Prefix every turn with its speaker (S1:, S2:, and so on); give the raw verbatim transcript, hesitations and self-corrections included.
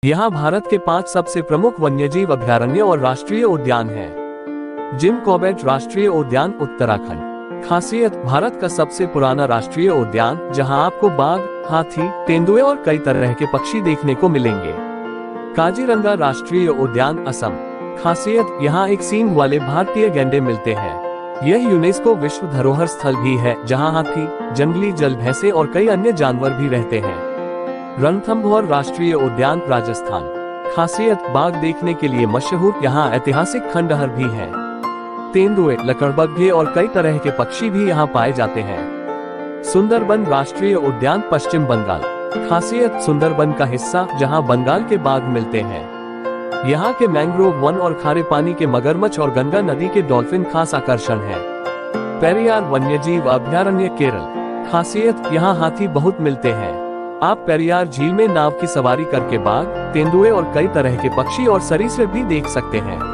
S1: यहाँ भारत के पांच सबसे प्रमुख वन्यजीव अभयारण्य और राष्ट्रीय उद्यान हैं। जिम कॉर्बेट राष्ट्रीय उद्यान उत्तराखंड। खासियत, भारत का सबसे पुराना राष्ट्रीय उद्यान जहाँ आपको बाघ, हाथी, तेंदुए और कई तरह के पक्षी देखने को मिलेंगे। काजीरंगा राष्ट्रीय उद्यान असम। खासियत, यहाँ एक सींग वाले भारतीय गैंडे मिलते हैं। यह यूनेस्को विश्व धरोहर स्थल भी है जहाँ हाथी, जंगली जल भैंसे और कई अन्य जानवर भी रहते हैं। रणथंभौर राष्ट्रीय उद्यान राजस्थान। खासियत, बाघ देखने के लिए मशहूर यहाँ ऐतिहासिक खंडहर भी है। तेंदुए, लकड़बग्घे और कई तरह के पक्षी भी यहाँ पाए जाते हैं। सुंदरबन राष्ट्रीय उद्यान पश्चिम बंगाल। खासियत, सुंदरबन का हिस्सा जहाँ बंगाल के बाघ मिलते हैं। यहाँ के मैंग्रोव वन और खारे पानी के मगरमच्छ और गंगा नदी के डॉल्फिन खास आकर्षण है। पेरियार वन्यजीव अभयारण्य केरल। खासियत, यहाँ हाथी बहुत मिलते हैं। आप पेरियार झील में नाव की सवारी करके बाघ, तेंदुए और कई तरह के पक्षी और सरीसृप भी देख सकते हैं।